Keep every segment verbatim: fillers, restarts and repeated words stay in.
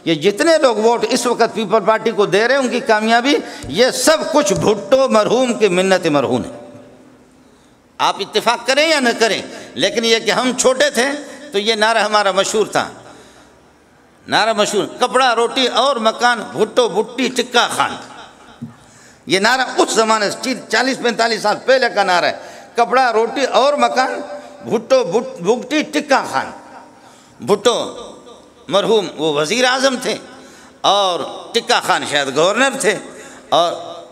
یہ جتنے لوگ ووٹ اس وقت پیپل پارٹی کو دے رہے ہیں ان کی کامیابی یہ سب کچھ بھٹو مرحوم کی منت مرہون ہے. آپ اتفاق کریں یا نہ کریں، لیکن یہ کہ ہم چھوٹے تھے تو یہ نعرہ ہمارا مشہور تھا، نعرہ مشہور، کپڑا روٹی اور مکان بھٹو بھٹی ٹکا خان. یہ نعرہ اس زمانے سے چالیس پینتالیس سال پہلے کا نعرہ ہے، کپڑا روٹی اور مکان بھٹو بھٹی ٹکا خان. بھٹو مرحوم وہ وزیر اعظم تھے اور ٹکا خان شاید گورنر تھے اور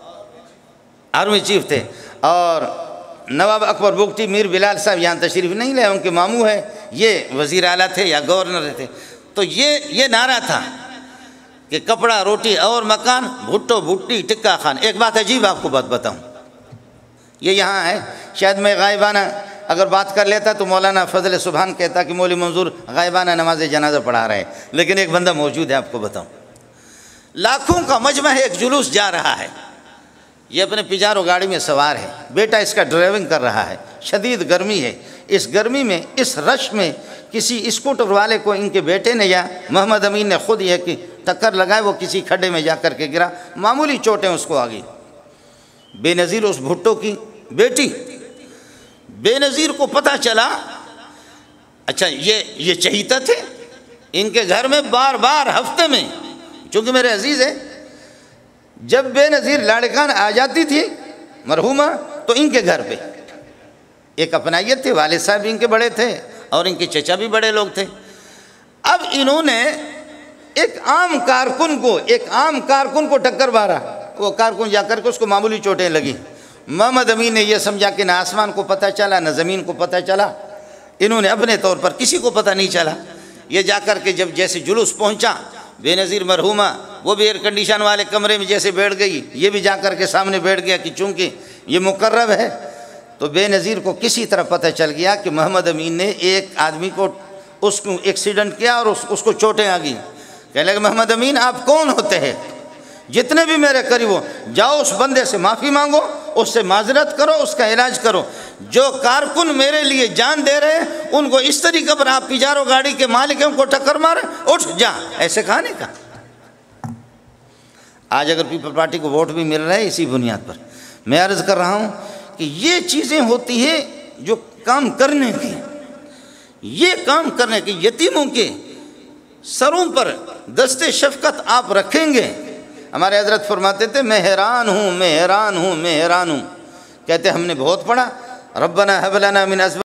آرمی چیف تھے، اور نواب اکبر بگٹی میر بلال صاحب یہاں تشریف نہیں لائے، ان کے ماموں ہیں، یہ وزیر اعلیٰ تھے یا گورنر تھے. تو یہ یہ نعرہ تھا کہ کپڑا روٹی اور مکان بھٹو بھٹی ٹکا خان. ایک بات عجیب آپ کو بات بتاؤں، یہ یہاں ہے، شاید میں غائبانہ اگر بات کر لیتا تو مولانا فضل سبحان کہتا کہ مولوی منظور غائبانہ نماز جنازہ پڑھا رہے ہیں، لیکن ایک بندہ موجود ہے. آپ کو بتاؤں، لاکھوں کا مجمع ہے، ایک جلوس جا رہا ہے، یہ اپنے پجارو گاڑی میں سوار ہے، بیٹا اس کا ڈرائیونگ کر رہا ہے، شدید گرمی ہے، اس گرمی میں اس رش میں کسی اسکوٹر والے کو ان کے بیٹے نے یا محمد امین نے خود یہ کہ ٹکر لگائے، وہ کسی کھڈے میں جا کر کے گرا، معمولی چوٹیں اس کو آ گئی. بے نظیر اس بھٹو کی بیٹی، بے نظیر کو پتہ چلا، اچھا یہ یہ چہیتا تھے، ان کے گھر میں بار بار ہفتے میں، چونکہ میرے عزیز ہے، جب بے نظیر لاڑکان آ جاتی تھی مرحومہ تو ان کے گھر پہ ایک اپنائیت تھی، والد صاحب بھی ان کے بڑے تھے اور ان کے چچا بھی بڑے لوگ تھے. اب انہوں نے ایک عام کارکن کو ایک عام کارکن کو ٹکر مارا، وہ کارکن جا کر کے اس کو معمولی چوٹیں لگی. محمد امین نے یہ سمجھا کہ نہ آسمان کو پتہ چلا نہ زمین کو پتہ چلا، انہوں نے اپنے طور پر کسی کو پتہ نہیں چلا. یہ جا کر کے جب جیسے جلوس پہنچا، بے نظیر مرحومہ وہ بھی ایئر کنڈیشن والے کمرے میں جیسے بیٹھ گئی، یہ بھی جا کر کے سامنے بیٹھ گیا کہ چونکہ یہ مقرب ہے. تو بے نظیر کو کسی طرح پتہ چل گیا کہ محمد امین نے ایک آدمی کو اس کو ایکسیڈنٹ کیا اور اس, اس کو چوٹیں آ گئیں. کہنے لگے محمد امین آپ کون ہوتے ہیں؟ جتنے بھی میرے قریب ہو جاؤ اس بندے سے معافی مانگو، اس سے معذرت کرو، اس کا علاج کرو. جو کارکن میرے لیے جان دے رہے ہیں ان کو اس طریقے پر آپ پجارو گاڑی کے مالک ہیں ان کو ٹکر مارے، اٹھ جا، ایسے کہا نہیں کہا. آج اگر پیپل پارٹی کو ووٹ بھی مل رہا ہے اسی بنیاد پر. میں عرض کر رہا ہوں کہ یہ چیزیں ہوتی ہیں جو کام کرنے کی، یہ کام کرنے کی، یتیموں کے سروں پر دست شفقت آپ رکھیں گے. ہمارے حضرت فرماتے تھے میں حیران ہوں میں حیران ہوں میں حیران ہوں کہتے ہم نے بہت پڑھا ربنا هب لنا من ازواجنا